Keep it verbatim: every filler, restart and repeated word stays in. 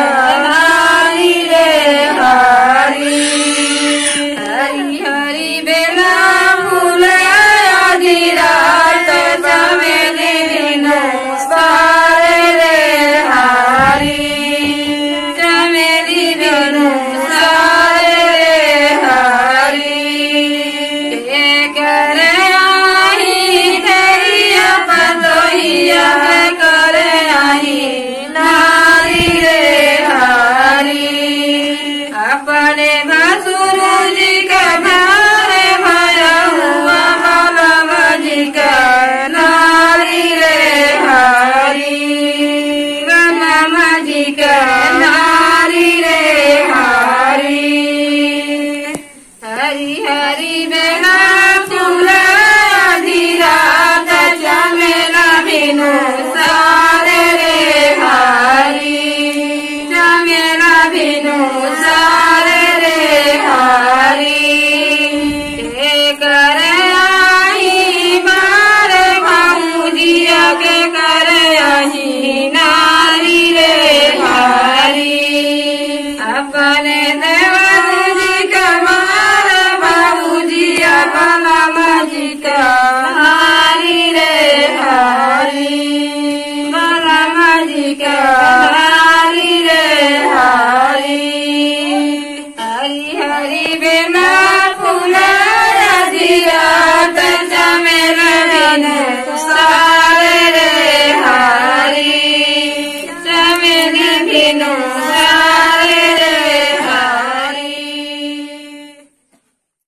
नारी रे हरी हरी हरी बेला फूल आधी रात चमेली बिनु सारे रे हरी चमेली बिनु सारे रे हरी करे आई तेरी पतोहिया करे आई नारी रे हरी अपने भसुर जी का भारे भरा हुआ बालव जी का नारी रे हरी मामा जी का नारी रे हरी हरी हरी बेला फूल आधी रात चमेला बिनु सारे रे हरी चमेला बिनु सारे